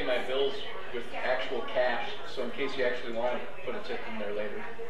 pay my bills with actual cash, so in case you actually want to put a tip in there later.